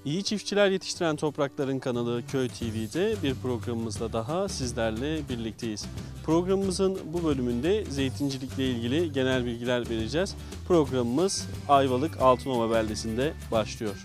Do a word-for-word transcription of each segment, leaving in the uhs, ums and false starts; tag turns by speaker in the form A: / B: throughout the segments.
A: İyi Çiftçiler Yetiştiren Toprakların kanalı Köy T V'de bir programımızda daha sizlerle birlikteyiz. Programımızın bu bölümünde zeytincilikle ilgili genel bilgiler vereceğiz. Programımız Ayvalık Altınova beldesinde başlıyor.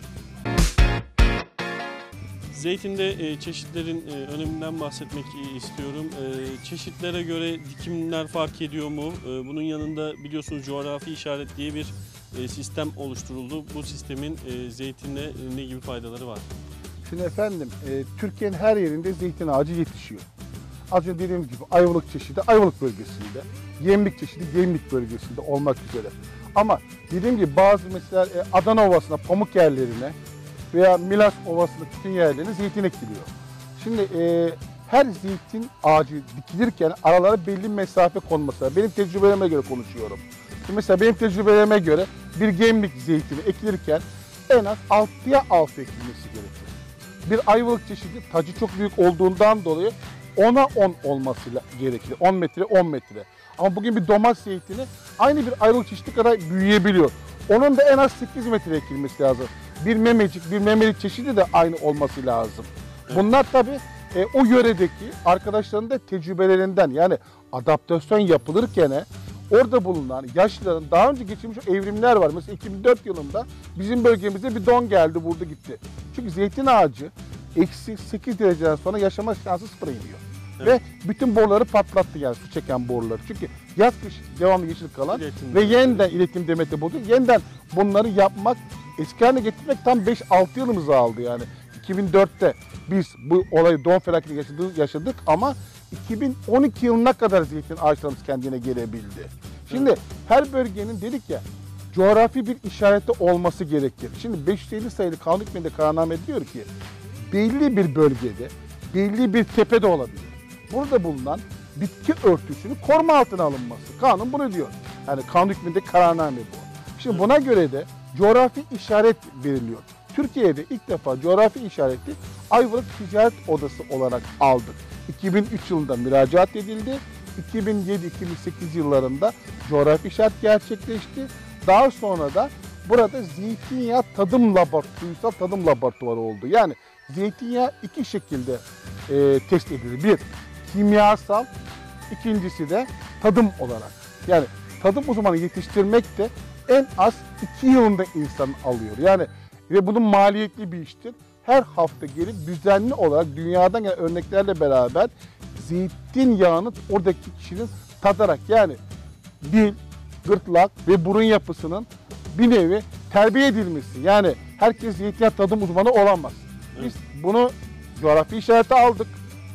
A: Zeytinde çeşitlerin öneminden bahsetmek istiyorum. Çeşitlere göre dikimler fark ediyor mu? Bunun yanında biliyorsunuz coğrafi işaret diye bir sistem oluşturuldu. Bu sistemin zeytinle ne gibi faydaları var?
B: Şimdi efendim, Türkiye'nin her yerinde zeytin ağacı yetişiyor. Az önce dediğim gibi Ayvalık çeşidi Ayvalık bölgesinde, Gemlik çeşidi Gemlik bölgesinde olmak üzere. Ama dediğim gibi bazı mesela Adana Ovası'na, pamuk yerlerine veya Milas Ovası'nda bütün yerlerine zeytin ekiliyor. Şimdi e, her zeytin ağacı dikilirken aralara belli mesafe konması var. Benim tecrübelerime göre konuşuyorum. Şimdi mesela benim tecrübelerime göre bir gemlik zeytini ekilirken en az altıya altı ekilmesi gerekir. Bir Ayvalık çeşidi tacı çok büyük olduğundan dolayı ona on olması gerekir. on metre on metre. Ama bugün bir domates zeytini aynı bir Ayvalık çeşidi kadar büyüyebiliyor. Onun da en az sekiz metre ekilmesi lazım. Bir memecik, bir memelik çeşidi de aynı olması lazım. Bunlar tabii e, o yöredeki arkadaşların da tecrübelerinden, yani adaptasyon yapılırken orada bulunan yaşlıların daha önce geçirmiş evrimler var. Mesela iki bin dört yılında bizim bölgemizde bir don geldi, vurdu gitti. Çünkü zeytin ağacı eksi sekiz dereceden sonra yaşama şansı sıfıra iniyor. Evet. Ve bütün boruları patlattı, yani su çeken boruları. Çünkü yaz kış devamlı yeşil kalan iletim ve yeniden iletim demeti buldu. Yeniden bunları yapmak, eski haline getirmek tam beş altı yılımızı aldı yani. iki bin dörtte biz bu olayı, don felaketi yaşadık, yaşadık ama iki bin on iki yılına kadar zeytin ağaçlarımız kendine gelebildi. Şimdi evet, her bölgenin dedik ya coğrafi bir işareti olması gerekir. Şimdi beş yüz elli sayılı kanun hükmünde kararname diyor ki belli bir bölgede, belli bir tepede olabilir. Burada bulunan bitki örtüsünün koruma altına alınması. Kanun bunu diyor. Yani kanun hükmünde kararname bu. Şimdi buna göre de coğrafi işaret veriliyor. Türkiye'de ilk defa coğrafi işareti Ayvalık Ticaret Odası olarak aldık. iki bin üç yılında müracaat edildi. iki bin yedi iki bin sekiz yıllarında coğrafi işaret gerçekleşti. Daha sonra da burada zeytinyağı tadım laboratuvarı, suyusal tadım laboratuvarı oldu. Yani zeytinyağı iki şekilde e, test edilir. Bir, kimyasal, ikincisi de tadım olarak. Yani tadım uzmanı yetiştirmek de en az iki yılında insan alıyor. Yani ve bunun maliyetli bir iştir. Her hafta gelip düzenli olarak dünyadan gelen örneklerle beraber zeytinyağını oradaki kişinin tadarak, yani dil, gırtlak ve burun yapısının bir nevi terbiye edilmesi. Yani herkes zeytinyağı tadım uzmanı olamaz. Biz bunu coğrafi işareti aldık.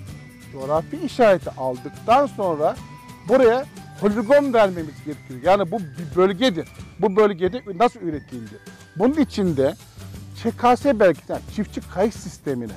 B: Coğrafi işareti aldıktan sonra buraya poligon vermemiz gerekiyor. Yani bu bir bölgedir. Bu bölgede nasıl üretildi? Bunun içinde Ç K S belgesi, yani çiftçi kayıt sistemine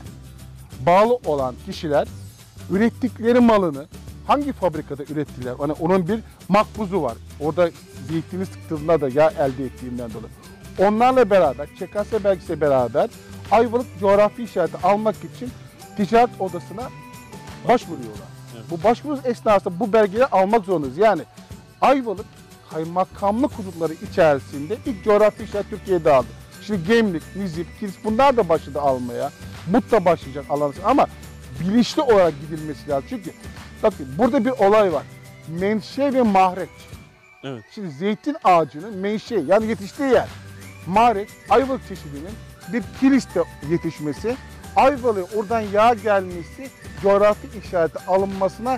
B: bağlı olan kişiler ürettikleri malını hangi fabrikada ürettiler? Yani onun bir makbuzu var. Orada zeytini sıktığında da yağ elde ettiğinden dolayı. Onlarla beraber, Ç K S belgesiyle beraber Ayvalık coğrafi işareti almak için ticaret odasına başvuruyorlar. Evet. Bu başvuru esnasında bu belgeleri almak zorundayız. Yani Ayvalık kaymakamlık hudutları içerisinde ilk coğrafi işaret Türkiye'de aldı. Şimdi Gemlik, Nizip, Kilis bunlar da başladı almaya. Mut da başlayacak alan, ama bilinçli olarak gidilmesi lazım. Çünkü bakın burada bir olay var. Menşe ve mahreç. Evet. Şimdi zeytin ağacının menşe, yani yetiştiği yer. Mahreç, Ayvalık çeşidinin bir kiliste yetişmesi, Ayvalık'a oradan yağ gelmesi coğrafi işareti alınmasına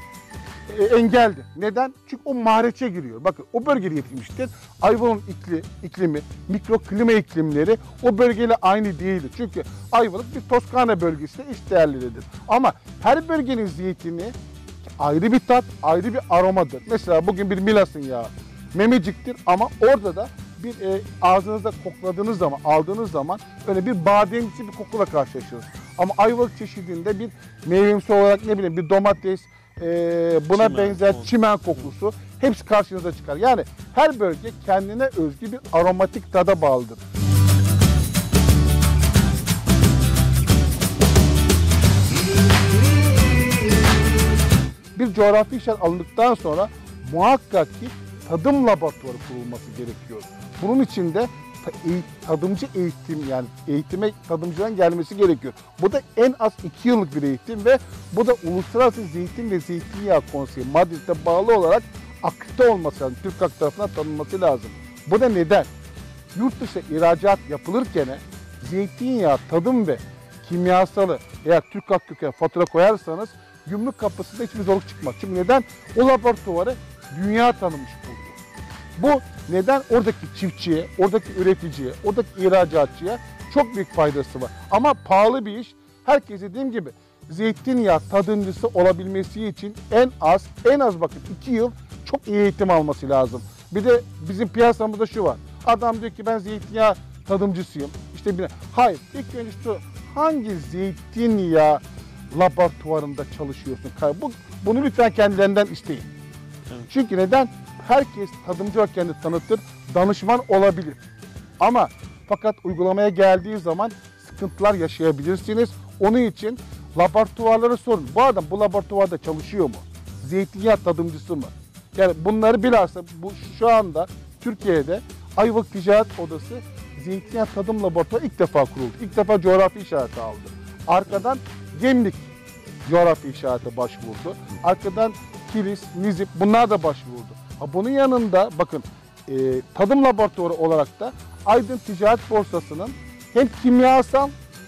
B: e, engeldi. Neden? Çünkü o mahreçe giriyor. Bakın o bölgede yetişmiştir. Ayvalık'ın ikli, iklimi, mikroklima iklimleri o bölgeyle aynı değildir. Çünkü Ayvalık bir Toskana bölgesinde eşdeğerlidir. Ama her bölgenin zeytini ayrı bir tat, ayrı bir aromadır. Mesela bugün bir Milas'ın yağı memeciktir ama orada da bir e, ağzınızda kokladığınız zaman, aldığınız zaman öyle bir bademsi bir kokuyla karşılaşıyoruz. Ama Ayvalık çeşidinde bir meyvemsi olarak, ne bileyim, bir domates, e, buna çimen, benzer olsun, çimen kokusu hepsi karşınıza çıkar. Yani her bölge kendine özgü bir aromatik tada bağlıdır. Bir coğrafi işaret alındıktan sonra muhakkak ki tadım laboratuvarı kurulması gerekiyor. Bunun için de tadımcı eğitim, yani eğitime tadımcıdan gelmesi gerekiyor. Bu da en az iki yıllık bir eğitim ve bu da Uluslararası Zeytin ve Zeytinyağı Konseyi Madrid'e bağlı olarak akredite olması lazım. Türk Halk tarafından tanınması lazım. Bu da neden? Yurt dışı ihracat yapılırken zeytinyağı tadım ve kimyasalı eğer Türk Halk kökenli fatura koyarsanız gümrük kapısında hiçbir zorluk çıkmaz. Çünkü neden? O laboratuvarı dünya tanımış oluyor. Bu neden? Oradaki çiftçiye, oradaki üreticiye, oradaki ihracatçıya çok büyük faydası var. Ama pahalı bir iş. Herkes dediğim gibi zeytinyağı tadımcısı olabilmesi için en az, en az bakın iki yıl çok iyi eğitim alması lazım. Bir de bizim piyasamızda şu var. Adam diyor ki ben zeytinyağı tadımcısıyım. İşte bir, hayır. İlk önce şu, hangi zeytinyağı laboratuvarında çalışıyorsun? Bu, bunu lütfen kendilerinden isteyin.
A: Evet.
B: Çünkü neden? Herkes tadımcı olarak kendini tanıtır, danışman olabilir. Ama fakat uygulamaya geldiği zaman sıkıntılar yaşayabilirsiniz. Onun için laboratuvarlara sorun. Bu adam bu laboratuvarda çalışıyor mu? Zeytinyağı tadımcısı mı? Yani bunları bilhassa bu şu anda Türkiye'de Ayvalık Ticaret Odası Zeytinyağı Tadım Laboratuvarı ilk defa kuruldu. İlk defa coğrafi işareti aldı. Arkadan Gemlik coğrafi işarete başvurdu. Arkadan Kilis, Nizip bunlar da başvurdu. Ha, bunun yanında bakın e, tadım laboratuvarı olarak da Aydın Ticaret Borsası'nın hem kimyasal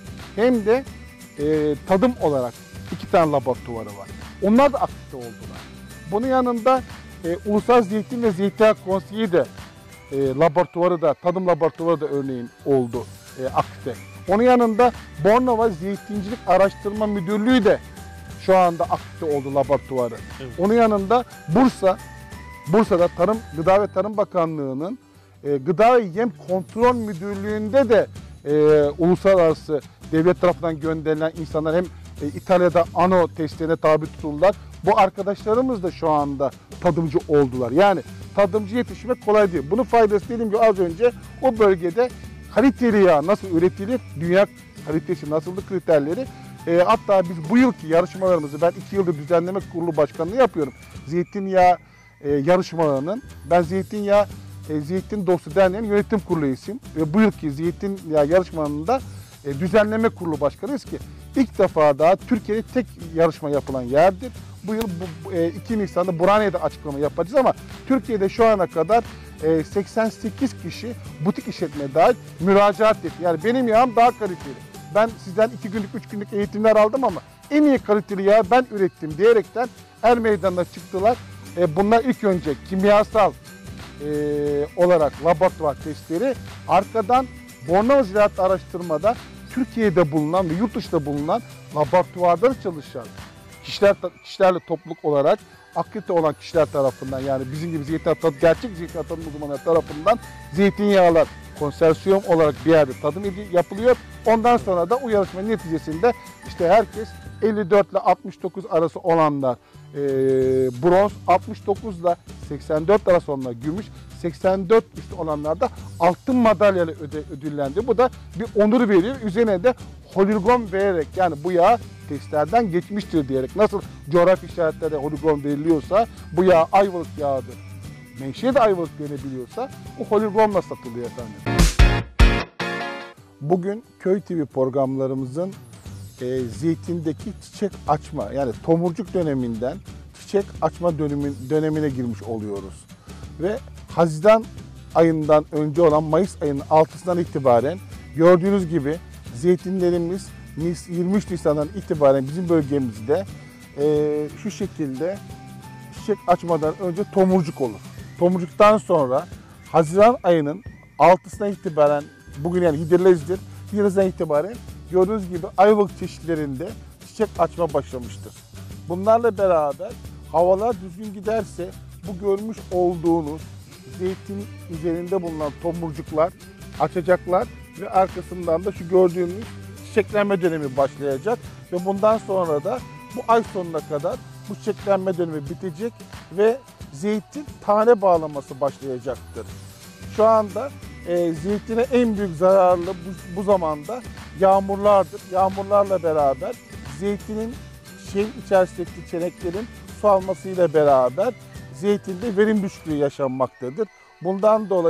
B: hem de e, tadım olarak iki tane laboratuvarı var. Onlar da akredite oldular. Bunun yanında e, Ulusal Zeytin ve Zeytinyağı Konseyi de e, laboratuvarı da, tadım laboratuvarı da örneğin oldu e, akredite. Onun yanında Bornova Zeytincilik Araştırma Müdürlüğü de şu anda akredite oldu laboratuvarı. Evet. Onun yanında Bursa, Bursa'da Tarım, Gıda ve Tarım Bakanlığı'nın e, Gıda ve Yem Kontrol Müdürlüğü'nde de e, uluslararası devlet tarafından gönderilen insanlar hem e, İtalya'da ANO testlerine tabi tutuldular. Bu arkadaşlarımız da şu anda tadımcı oldular. Yani tadımcı yetişmek kolay değil. Bunun faydası dediğim gibi az önce o bölgede kaliteli yağ nasıl üretilir, dünya kalitesi nasıldı kriterleri. E, hatta biz bu yılki yarışmalarımızı ben iki yıldır düzenleme kurulu başkanlığı yapıyorum. Zeytinyağı e, yarışmalarının ben zeytinyağı e, Zeytin Dostu Derneği'nin yönetim kurulu üyesiyim. Ve bu yılki zeytinyağı yarışmalarının da e, düzenleme kurulu başkanıyız ki ilk defa daha Türkiye'de tek yarışma yapılan yerdir. Bu yıl bu, e, iki Nisan'da Burhaniye'de açıklama yapacağız ama Türkiye'de şu ana kadar e, seksen sekiz kişi butik işletmeye dahil müracaat etti. Yani benim yağım daha kaliteli. Ben sizden iki günlük, üç günlük eğitimler aldım ama en iyi kaliteli yağı ben ürettim diyerekten er meydanına çıktılar. E, bunlar ilk önce kimyasal e, olarak laboratuvar testleri, arkadan Bornova Ziraat Araştırma'da Türkiye'de bulunan ve yurt dışında bulunan laboratuvarda çalışan kişiler, kişilerle topluluk olarak akredite olan kişiler tarafından, yani bizim gibi zeytinyağı tadı, gerçek zeytinyağı tadım uzmanları tarafından zeytinyağlar konsersiyum olarak bir yerde tadım yapılıyor. Ondan sonra da o yarışmanın neticesinde işte herkes elli dört ile altmış dokuz arası olanlar e, bronz, altmış dokuz ile seksen dört arası olanlar gümüş, seksen dört üstü olanlar da altın madalyayla öde, ödüllendi. Bu da bir onur veriyor. Üzerine de holigon vererek, yani bu yağ testlerden geçmiştir diyerek, nasıl coğrafi işaretlerde holigon veriliyorsa bu yağ Ayvalık yağıdır, menşe de Ayvalık denebiliyorsa o holigonla satılıyor efendim. Bugün Köy T V programlarımızın e, zeytindeki çiçek açma, yani tomurcuk döneminden çiçek açma dönemin, dönemine girmiş oluyoruz. Ve Haziran ayından önce olan Mayıs ayının altısından itibaren gördüğünüz gibi zeytinlerimiz yirmi üç Nisan'dan itibaren bizim bölgemizde e, şu şekilde çiçek açmadan önce tomurcuk olur. Tomurcuktan sonra Haziran ayının altısından itibaren, bugün yani Hidrellez'dir, Hidrellez'den itibaren gördüğünüz gibi Ayvalık çeşitlerinde çiçek açma başlamıştır. Bunlarla beraber havalar düzgün giderse bu görmüş olduğunuz zeytin üzerinde bulunan tomurcuklar açacaklar ve arkasından da şu gördüğünüz çiçeklenme dönemi başlayacak ve bundan sonra da bu ay sonuna kadar bu çiçeklenme dönemi bitecek ve zeytin tane bağlaması başlayacaktır. Şu anda e, zeytine en büyük zararlı bu, bu zamanda yağmurlardır. Yağmurlarla beraber zeytinin şeyin içerisindeki çeneklerin su almasıyla beraber zeytinde verim düşüklüğü yaşanmaktadır. Bundan dolayı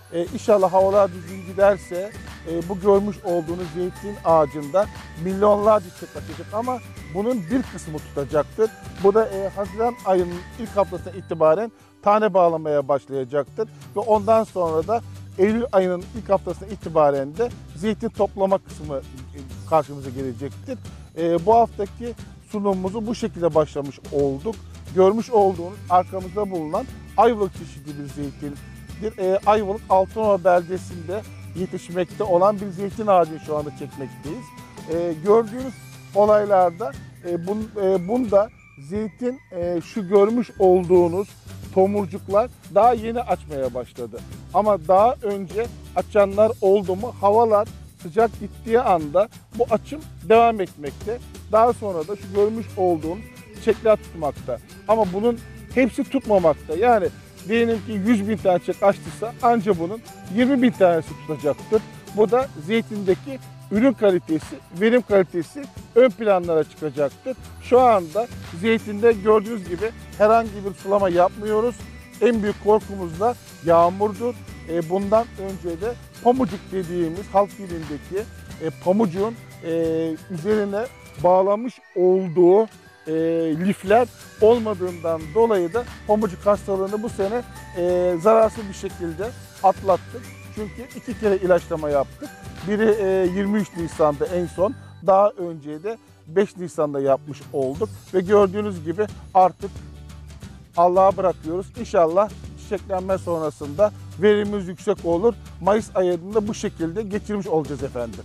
B: E, inşallah havalar düzgün giderse e, bu görmüş olduğunuz zeytin ağacında milyonlarca çiçek açacak ama bunun bir kısmı tutacaktır. Bu da e, Haziran ayının ilk haftasına itibaren tane bağlamaya başlayacaktır ve ondan sonra da Eylül ayının ilk haftasına itibaren de zeytin toplama kısmı karşımıza gelecektir. E, bu haftaki sunumumuzu bu şekilde başlamış olduk. Görmüş olduğunuz arkamızda bulunan Ayvalık çeşidi bir zeytindir. E, Ayvalık Altınova beldesinde yetişmekte olan bir zeytin ağacını şu anda çekmekteyiz. E, gördüğünüz olaylarda e, bun, e, bunda zeytin e, şu görmüş olduğunuz tomurcuklar daha yeni açmaya başladı. Ama daha önce açanlar oldu mu havalar sıcak gittiği anda bu açım devam etmekte. Daha sonra da şu görmüş olduğum çiçekler tutmakta. Ama bunun hepsi tutmamakta. Yani diyelim ki yüz bin tane çiçek açtıysa anca bunun yirmi bin tanesi tutacaktır. Bu da zeytindeki ürün kalitesi, verim kalitesi ön planlara çıkacaktır. Şu anda zeytinde gördüğünüz gibi herhangi bir sulama yapmıyoruz. En büyük korkumuz da yağmurdur. E, bundan önce de pamucuk dediğimiz halk dilindeki e, pamucuğun e, üzerine bağlamış olduğu e, lifler olmadığından dolayı da pamucuk hastalığını bu sene e, zararsız bir şekilde atlattık. Çünkü iki kere ilaçlama yaptık. Biri e, yirmi üç Nisan'da en son, daha önce de beş Nisan'da yapmış olduk. Ve gördüğünüz gibi artık Allah'a bırakıyoruz. İnşallah çiçeklenme sonrasında verimimiz yüksek olur. Mayıs ayında bu şekilde geçirmiş olacağız efendim.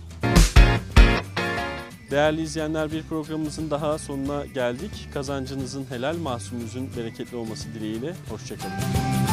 A: Değerli izleyenler, bir programımızın daha sonuna geldik. Kazancınızın helal, mahsulünüzün bereketli olması dileğiyle. Hoşça kalın.